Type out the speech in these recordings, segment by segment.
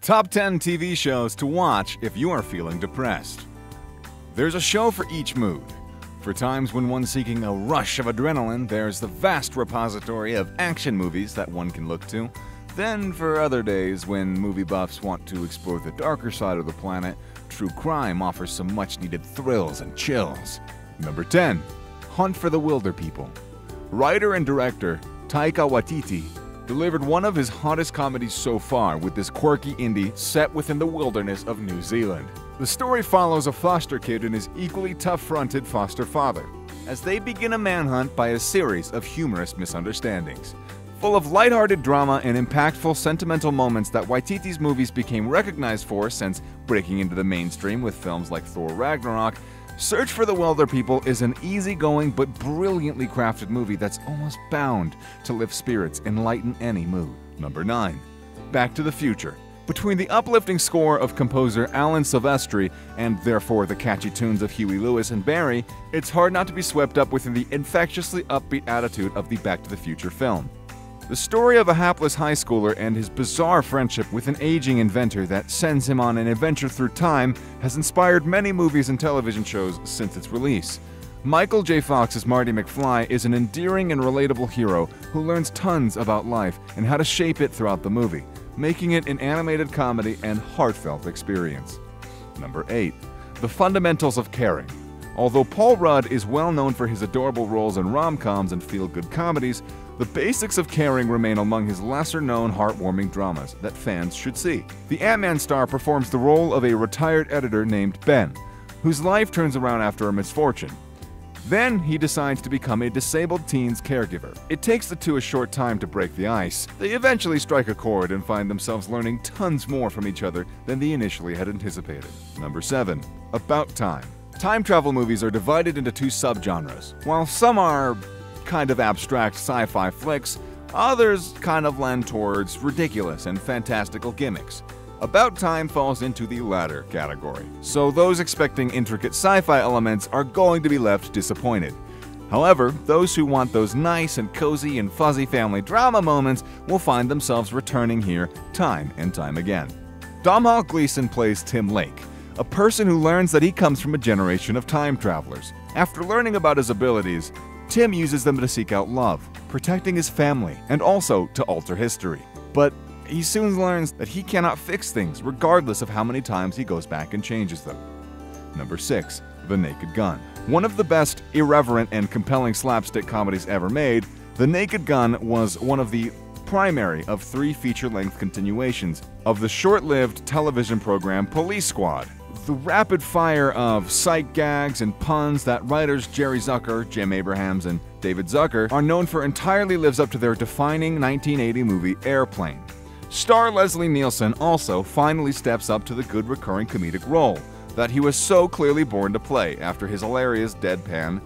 Top 10 TV shows to watch if you are feeling depressed. There's a show for each mood. For times when one's seeking a rush of adrenaline, there's the vast repository of action movies that one can look to. Then for other days when movie buffs want to explore the darker side of the planet, true crime offers some much-needed thrills and chills. Number 10. Hunt for the Wilder People. Writer and director Taika Waititi delivered one of his hottest comedies so far with this quirky indie set within the wilderness of New Zealand. The story follows a foster kid and his equally tough-fronted foster father as they begin a manhunt by a series of humorous misunderstandings. Full of lighthearted drama and impactful sentimental moments that Waititi's movies became recognized for since breaking into the mainstream with films like Thor Ragnarok, Search for the Wilder People is an easygoing but brilliantly crafted movie that's almost bound to lift spirits and lighten any mood. Number 9. Back to the Future. Between the uplifting score of composer Alan Silvestri and therefore the catchy tunes of Huey Lewis and Barry, it's hard not to be swept up within the infectiously upbeat attitude of the Back to the Future film. The story of a hapless high schooler and his bizarre friendship with an aging inventor that sends him on an adventure through time has inspired many movies and television shows since its release. Michael J. Fox as Marty McFly is an endearing and relatable hero who learns tons about life and how to shape it throughout the movie, making it an animated comedy and heartfelt experience. Number 8. The Fundamentals of Caring. Although Paul Rudd is well known for his adorable roles in rom-coms and feel-good comedies, the basics of Caring remain among his lesser-known heartwarming dramas that fans should see. The Ant-Man star performs the role of a retired editor named Ben, whose life turns around after a misfortune. Then he decides to become a disabled teen's caregiver. It takes the two a short time to break the ice. They eventually strike a chord and find themselves learning tons more from each other than they initially had anticipated. Number 7. About Time. Time travel movies are divided into two subgenres. While some are kind of abstract sci-fi flicks, others kind of lend towards ridiculous and fantastical gimmicks. About Time falls into the latter category, so those expecting intricate sci-fi elements are going to be left disappointed. However, those who want those nice and cozy and fuzzy family drama moments will find themselves returning here time and time again. Domhnall Gleeson plays Tim Lake, a person who learns that he comes from a generation of time travelers. After learning about his abilities, Tim uses them to seek out love, protecting his family, and also to alter history. But he soon learns that he cannot fix things regardless of how many times he goes back and changes them. Number 6. The Naked Gun. One of the best irreverent and compelling slapstick comedies ever made, The Naked Gun was one of the primary of 3 feature-length continuations of the short-lived television program Police Squad. The rapid fire of sight gags and puns that writers Jerry Zucker, Jim Abrahams, and David Zucker are known for entirely lives up to their defining 1980 movie Airplane. Star Leslie Nielsen also finally steps up to the good recurring comedic role that he was so clearly born to play after his hilarious deadpan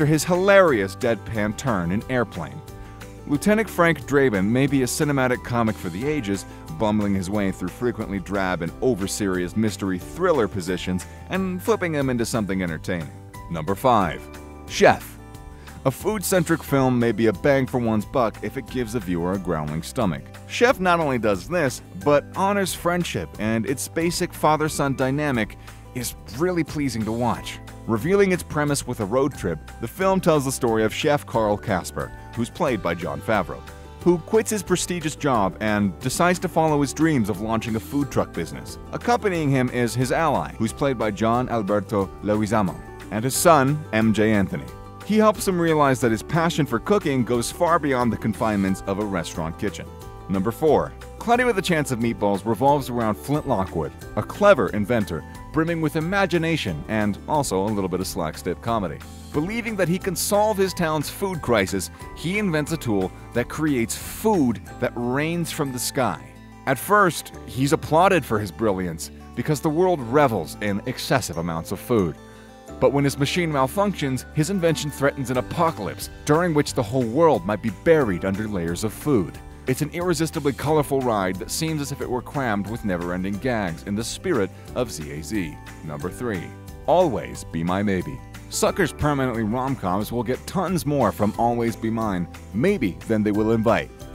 turn in Airplane. Lieutenant Frank Draben may be a cinematic comic for the ages, bumbling his way through frequently drab and over-serious mystery thriller positions and flipping them into something entertaining. Number 5. Chef. A food-centric film may be a bang for one's buck if it gives the viewer a growling stomach. Chef not only does this, but honors friendship, and its basic father-son dynamic is really pleasing to watch. Revealing its premise with a road trip, the film tells the story of Chef Carl Casper, who's played by Jon Favreau, who quits his prestigious job and decides to follow his dreams of launching a food truck business. Accompanying him is his ally, who's played by John Alberto Leguizamo, and his son, MJ Anthony. He helps him realize that his passion for cooking goes far beyond the confinements of a restaurant kitchen. Number 4. Cloudy with a Chance of Meatballs revolves around Flint Lockwood, a clever inventor, brimming with imagination and also a little bit of slapstick comedy. Believing that he can solve his town's food crisis, he invents a tool that creates food that rains from the sky. At first, he's applauded for his brilliance because the world revels in excessive amounts of food. But when his machine malfunctions, his invention threatens an apocalypse, during which the whole world might be buried under layers of food. It's an irresistibly colorful ride that seems as if it were crammed with never-ending gags in the spirit of ZAZ. Number 3. Always Be My Maybe. Suckers permanently rom-coms will get tons more from Always Be Mine, maybe, than they will invite.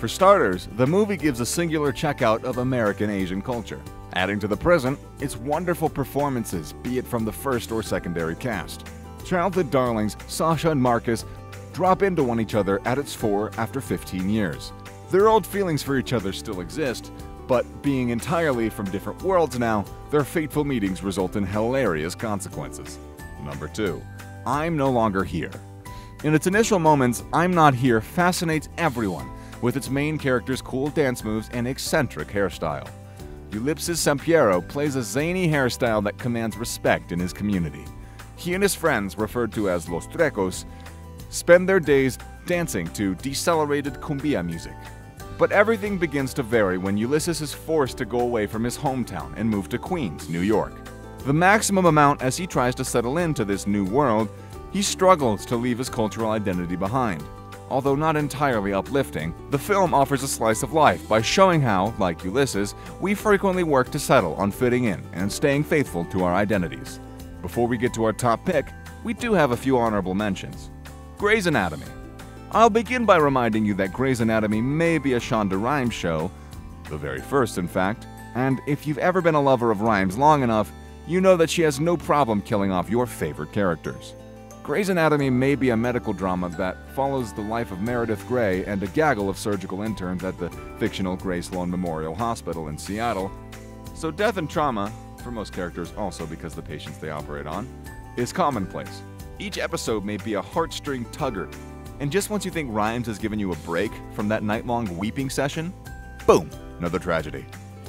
For starters, the movie gives a singular checkout of American Asian culture. Adding to the present, its wonderful performances, be it from the first or secondary cast. Childhood darlings Sasha and Marcus drop into each other at its fore after 15 years. Their old feelings for each other still exist, but being entirely from different worlds now, their fateful meetings result in hilarious consequences. Number 2. I'm No Longer Here. In its initial moments, I'm Not Here fascinates everyone, with its main character's cool dance moves and eccentric hairstyle. Ulipsis Sampiero plays a zany hairstyle that commands respect in his community. He and his friends, referred to as Los Trecos, spend their days dancing to decelerated cumbia music. But everything begins to vary when Ulysses is forced to go away from his hometown and move to Queens, New York. The maximum amount as he tries to settle into this new world, he struggles to leave his cultural identity behind. Although not entirely uplifting, the film offers a slice of life by showing how, like Ulysses, we frequently work to settle on fitting in and staying faithful to our identities. Before we get to our top pick, we do have a few honorable mentions. Grey's Anatomy. I'll begin by reminding you that Grey's Anatomy may be a Shonda Rhimes show, the very first in fact, and if you've ever been a lover of Rhimes long enough, you know that she has no problem killing off your favorite characters. Grey's Anatomy may be a medical drama that follows the life of Meredith Grey and a gaggle of surgical interns at the fictional Grey Sloan Memorial Hospital in Seattle, so death and trauma, for most characters also because the patients they operate on, is commonplace. Each episode may be a heartstring tugger, and just once you think Rhimes has given you a break from that night-long weeping session, boom, another tragedy.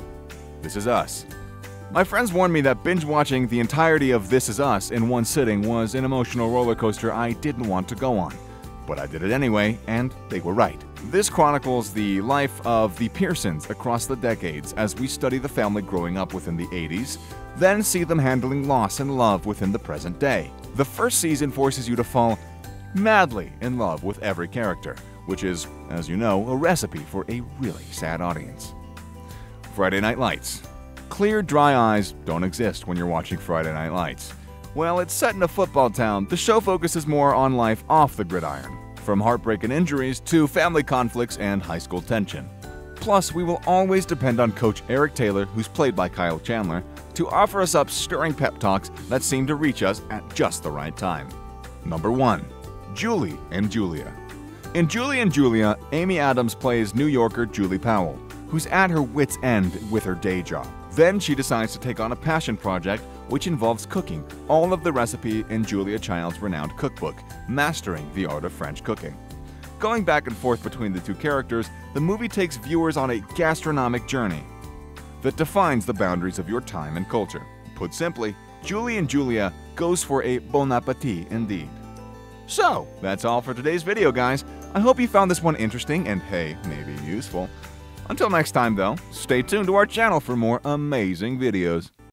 This Is Us. My friends warned me that binge-watching the entirety of This Is Us in one sitting was an emotional roller coaster I didn't want to go on. But I did it anyway, and they were right. This chronicles the life of the Pearsons across the decades as we study the family growing up within the 80s, then see them handling loss and love within the present day. The first season forces you to fall madly in love with every character, which is, as you know, a recipe for a really sad audience. Friday Night Lights. Clear, dry eyes don't exist when you're watching Friday Night Lights. While it's set in a football town, the show focuses more on life off the gridiron, from heartbreak and injuries to family conflicts and high school tension. Plus, we will always depend on Coach Eric Taylor, who's played by Kyle Chandler, to offer us up stirring pep talks that seem to reach us at just the right time. Number 1. Julie and Julia. In Julie and Julia, Amy Adams plays New Yorker Julie Powell, who's at her wit's end with her day job. Then she decides to take on a passion project which involves cooking all of the recipe in Julia Child's renowned cookbook, Mastering the Art of French Cooking. Going back and forth between the two characters, the movie takes viewers on a gastronomic journey that defines the boundaries of your time and culture. Put simply, Julie and Julia goes for a bon appetit indeed. So, that's all for today's video, guys. I hope you found this one interesting and, hey, maybe useful. Until next time, though, stay tuned to our channel for more amazing videos.